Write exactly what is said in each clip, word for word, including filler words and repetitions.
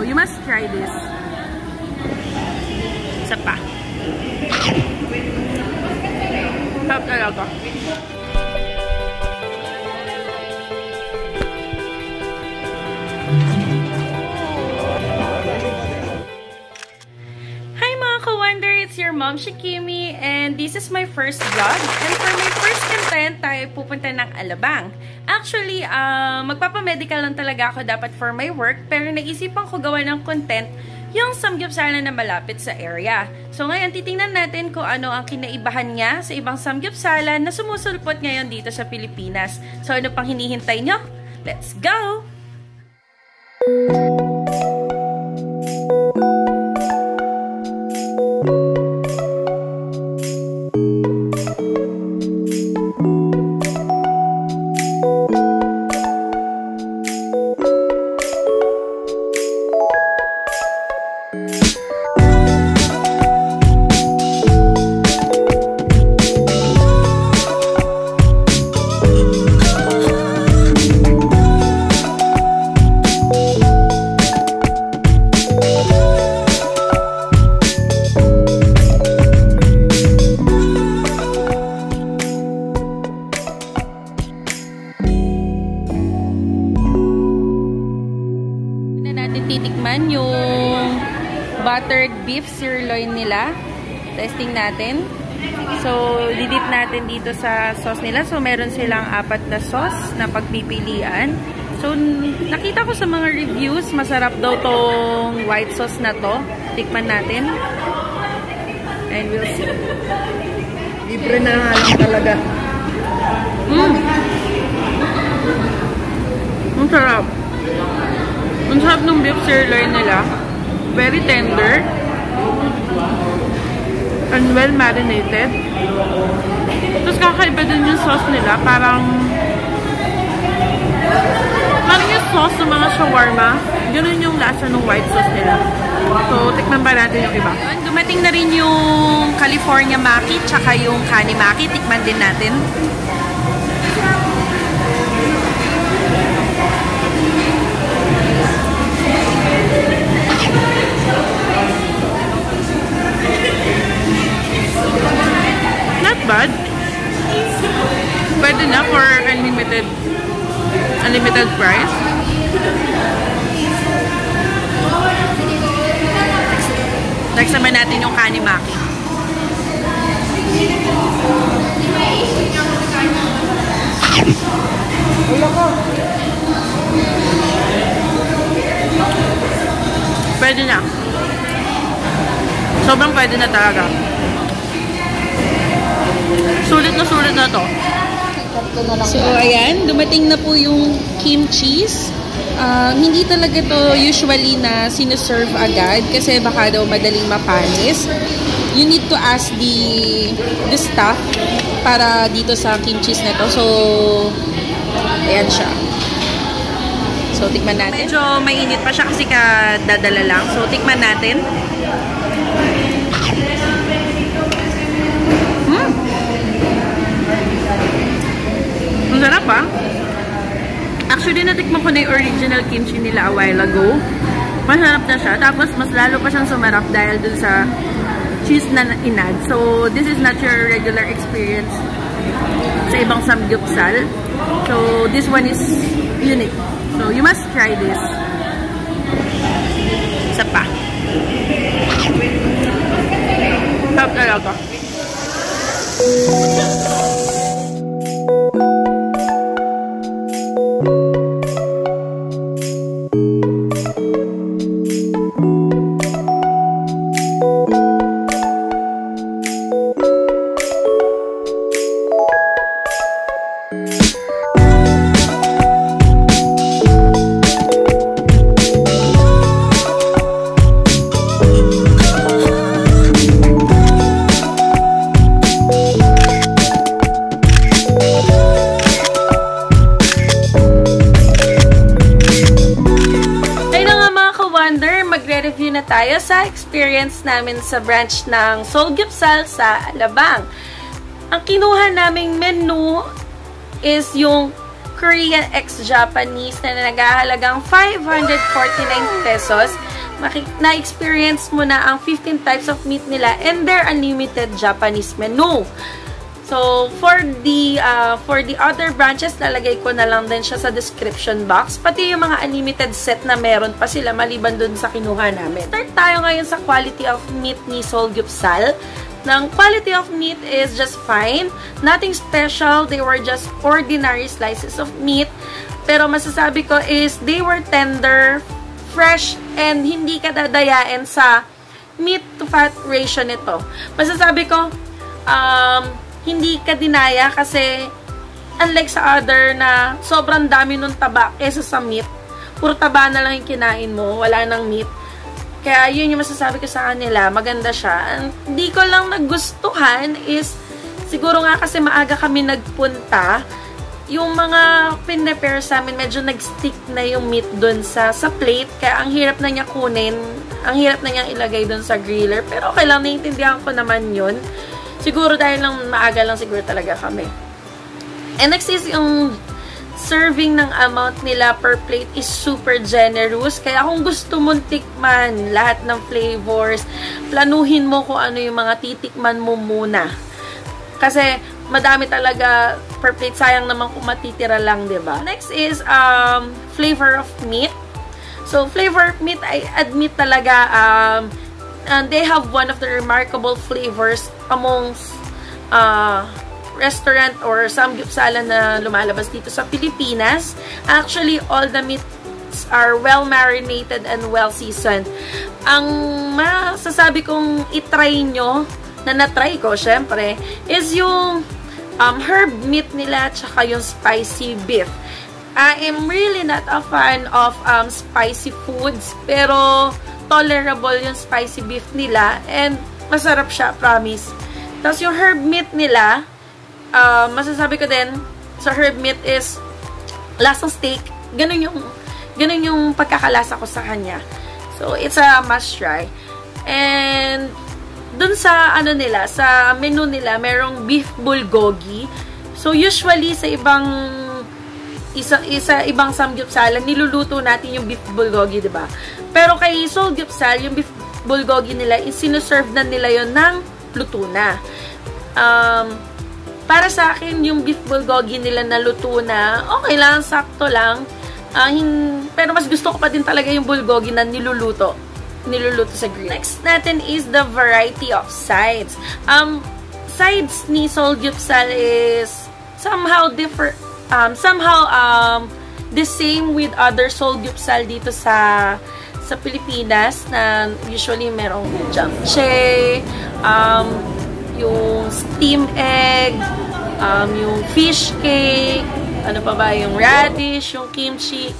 you must try this. Isa pa. Sarap talaga. Your mom, Shikimi, and this is my first vlog. And for my first content, tayo pupunta ng Alabang. Actually, uh, magpapamedical lang talaga ako dapat for my work, pero naisipan ko gawa ng content yung samgyupsala na malapit sa area. So ngayon, titingnan natin kung ano ang kinaibahan niya sa ibang samgyupsala na sumusulpot ngayon dito sa Pilipinas. So ano pang hinihintay nyo? Let's go! Titikman yung buttered beef sirloin nila. Testing natin. So, didip natin dito sa sauce nila. So, meron silang apat na sauce na pagpipilian. So, nakita ko sa mga reviews, masarap daw tong white sauce na to. Tikman natin. And we'll see. Libre na lang talaga. Mm. Ang sarap. Ang sarap ng beef sirloin nila. Very tender. And well marinated. Tapos kakaiba din yung sauce nila. Parang parang yung sauce ng mga shawarma. Ganun yung lasa ng white sauce nila. So, tikman pa natin yung iba. Dumating na rin yung California Maki tsaka yung Kani Maki. Tikman din natin. Not bad. Pwede na for unlimited unlimited price. Next naman natin yung Kani Maki. Pwede na. Sobrang pwede na talaga. Sulit na sulit na to. So, ayan. Dumating na po yung kimchi. Uh, hindi talaga to usually na sinuserve agad kasi baka daw madaling mapanis. You need to ask the the staff para dito sa kimchi na to. So, ayan siya. So, tikman natin. Medyo mainit pa siya kasi kadadala lang. So, tikman natin. Hmm. Ang sarap ah. Actually, natikman ko na yung original kimchi nila a while ago. Masarap na siya. Tapos, mas lalo pa siyang sumarap dahil dun sa cheese na inad. So, this is not your regular experience sa ibang samgyupsal. So, this one is unique. So, you must try this. Isa pa. Sarap talaga. Magre-review na tayo sa experience namin sa branch ng Seoulgyupsal sa Alabang. Ang kinuha naming menu is yung Korean x Japanese na nagahalagang five hundred forty-nine pesos. na-experience mo na ang fifteen types of meat nila and their unlimited Japanese menu. So, for the uh, for the other branches, lalagay ko na lang din siya sa description box. Pati yung mga unlimited set na meron pa sila maliban dun sa kinuha namin. Start tayo ngayon sa quality of meat ni Seoulgyupsal. Ng quality of meat is just fine. Nothing special. They were just ordinary slices of meat. Pero masasabi ko is they were tender, fresh, and hindi ka dadayain sa meat to fat ratio nito. Masasabi ko, um, hindi ka dinaya kasi unlike sa other na sobrang dami nung taba kesa sa meat. Puro taba na lang yung kinain mo, wala nang meat. Kaya yun yung masasabi ko sa kanila, maganda siya. And hindi ko lang nagustuhan is, siguro nga kasi maaga kami nagpunta, yung mga pinrepare sa amin, medyo nag-stick na yung meat dun sa, sa plate. Kaya ang hirap na niya kunin, ang hirap na niya ilagay dun sa griller. Pero okay lang, naiintindihan ko naman yun. Siguro dahil lang maaga lang siguro talaga kami. And next is yung serving ng amount nila per plate is super generous. Kaya kung gusto mong tikman lahat ng flavors, planuhin mo kung ano yung mga titikman mo muna. Kasi madami talaga per plate. Sayang naman kung matitira lang, diba? Next is um, flavor of meat. So, flavor of meat, I admit talaga, um, and they have one of the remarkable flavors amongst uh, restaurant or samgyupsalan na lumalabas dito sa Pilipinas. Actually, all the meats are well marinated and well seasoned. Ang masasabi kong itry nyo, na natry ko, syempre, is yung um, herb meat nila tsaka yung spicy beef. I am really not a fan of um, spicy foods, pero tolerable yung spicy beef nila and masarap siya, promise. Tapos yung herb meat nila, uh, masasabi ko din, sa herb meat is lasang steak. Ganun yung, ganun yung pagkakalasa ko sa kanya. So, it's a must try. And, dun sa, ano nila, sa menu nila, merong beef bulgogi. So, usually, sa ibang isa, isa ibang samgyupsalan, niluluto natin yung beef bulgogi, diba? Pero kay Seoulgyupsal, yung beef bulgogi nila, is sinuserve na nila yon ng luto na. Um, para sa akin, yung beef bulgogi nila na luto na, okay lang, sakto lang. Uh, hin pero mas gusto ko pa din talaga yung bulgogi na niluluto. Niluluto sa grill. Next natin is the variety of sides. Um, sides ni Seoulgyupsal is somehow different. Um, somehow, um, the same with other Seoulgyupsal dito sa sa Pilipinas na usually merong japchae, um, yung steam egg, um, yung fish cake, ano pa ba, yung radish, yung kimchi.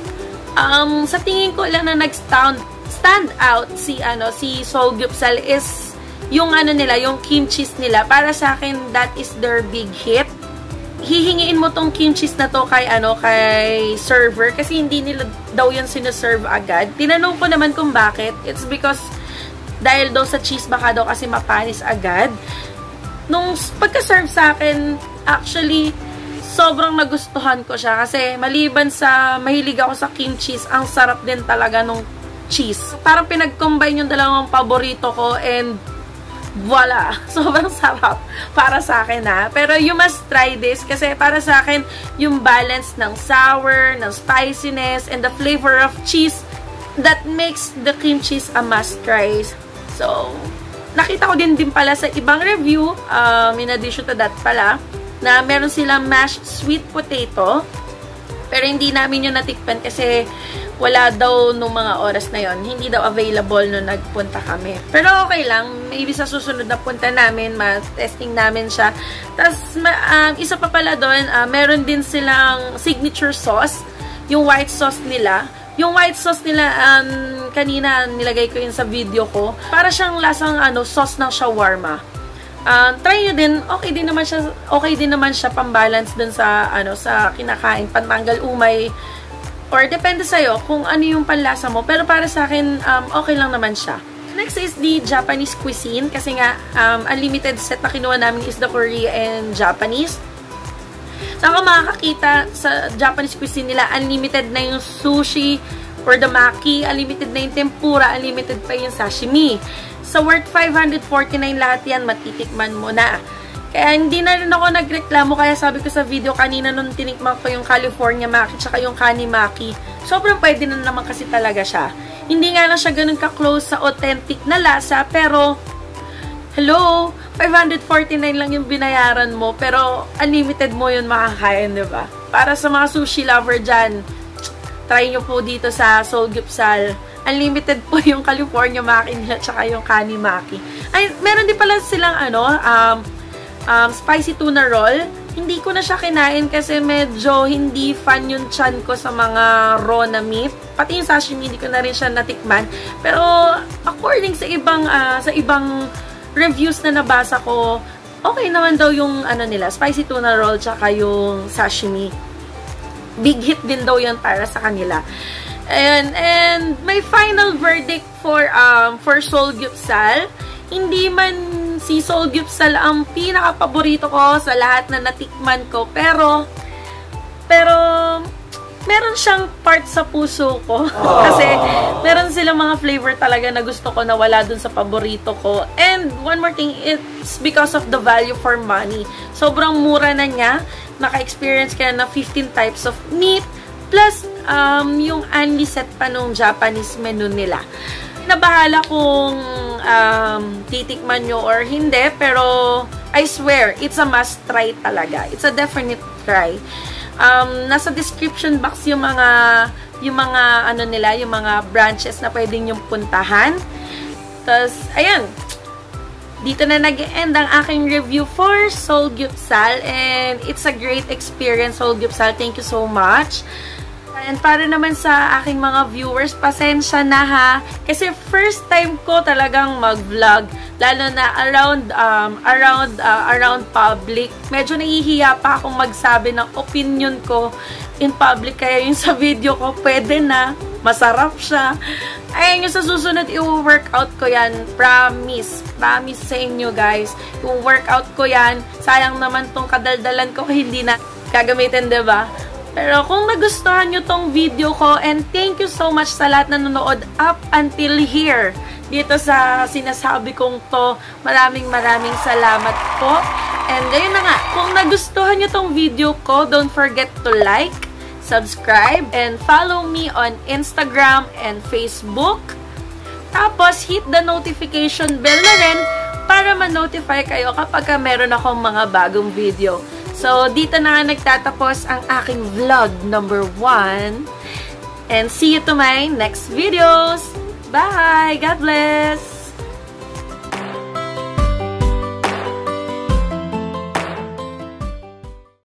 Um, sa tingin ko lang na nag-stand stand out si ano si Seoulgyupsal is yung ano nila, yung kimchi nila. Para sa akin, that is their big hit. Hihingiin mo tong kimchi na to kay ano kay server kasi hindi nila daw yun sinuserve agad. Tinanong ko naman kung bakit. It's because dahil daw sa cheese baka daw kasi mapanis agad. Nung pagka-serve sa akin, actually sobrang nagustuhan ko siya kasi maliban sa mahilig ako sa kimchi, ang sarap din talaga nung cheese. Parang pinag-combine yung dalawang paborito ko and voila! Sobrang sarap para sa akin ha. Pero you must try this kasi para sa akin yung balance ng sour, ng spiciness, and the flavor of cheese that makes the cream cheese a must try. So, nakita ko din din pala sa ibang review, um, in addition to that pala, na meron silang mashed sweet potato. Pero hindi namin yun natikpan kasi wala daw nung mga oras na yon. Hindi daw available nung nagpunta kami. Pero okay lang. Maybe sa susunod na punta namin, ma-testing namin siya. Tapos, um, isa pa pala doon, uh, meron din silang signature sauce. Yung white sauce nila. Yung white sauce nila, um, kanina nilagay ko yun sa video ko. Para siyang lasang ano, sauce ng shawarma. Uh, try nyo din, okay din naman siya, okay din naman siya pang-balance dun sa, ano, sa kinakain, pantanggal umay, or depende sa'yo kung ano yung panlasa mo. Pero para sa akin, um, okay lang naman siya. Next is the Japanese cuisine, kasi nga, um, unlimited set na kinuha namin is the Korea and Japanese. Saan ka makakakita sa Japanese cuisine nila, unlimited na yung sushi, for the maki, unlimited na yung tempura, unlimited pa yung sashimi. So, worth five hundred forty-nine lahat yan, matitikman mo na. Kaya hindi na rin ako nagreklamo, kaya sabi ko sa video kanina nung tinikman ko yung California Maki tsaka yung Kani Maki, sobrang pwede na naman kasi talaga siya. Hindi nga lang siya ganun ka-close sa authentic na lasa, pero, hello, five hundred forty-nine lang yung binayaran mo, pero unlimited mo yun makakain, diba? Para sa mga sushi lover dyan, try nyo po dito sa Seoulgyupsal. Unlimited po yung California Maki niya tsaka yung Kani Maki. Ay, meron din pala silang ano, um, Um, spicy tuna roll. Hindi ko na siya kinain kasi medyo hindi fan yung chan ko sa mga raw na meat. Pati yung sashimi, hindi ko na rin siya natikman. Pero, according sa ibang, uh, sa ibang reviews na nabasa ko, okay naman daw yung ano nila, spicy tuna roll tsaka yung sashimi. Big hit din daw yun para sa kanila. And, and my final verdict for, um, for Seoulgyupsal, hindi man si Seoulgyupsal ang pinaka-paborito ko sa lahat na natikman ko. Pero, pero, meron siyang part sa puso ko. Kasi, meron silang mga flavor talaga na gusto ko na wala dun sa paborito ko. And, one more thing, it's because of the value for money. Sobrang mura na niya. Naka-experience ka na fifteen types of meat. Plus, um, yung only set pa nung Japanese menu nila. Nabahala kung um, titikman nyo or hindi, pero I swear, it's a must try talaga. It's a definite try. Um, nasa description box yung mga yung mga ano nila, yung mga branches na pwedeng yung puntahan. Tapos, ayan. Dito na nag-end ang aking review for Seoulgyupsal, and it's a great experience, Seoulgyupsal. Thank you so much. And para naman sa aking mga viewers, pasensya na ha. Kasi first time ko talagang mag-vlog. Lalo na around, um, around, uh, around public. Medyo nahihiya pa akong magsabi ng opinion ko in public. Kaya yung sa video ko, pwede na. Masarap siya. Ayun, yung sa susunod, i-workout ko yan. Promise. Promise sa inyo, guys. I-workout ko yan. Sayang naman tong kadaldalan ko, hindi na gagamitin, diba? Pero kung nagustuhan nyo tong video ko, and thank you so much sa lahat na nanonood up until here, dito sa sinasabi kong to, maraming maraming salamat po. And ayun na nga, kung nagustuhan nyo tong video ko, don't forget to like, subscribe, and follow me on Instagram and Facebook. Tapos, hit the notification bell na rin para ma-notify kayo kapag meron akong mga bagong video. So, dito na nagtatapos ang aking vlog number one. And see you to my next videos. Bye! God bless!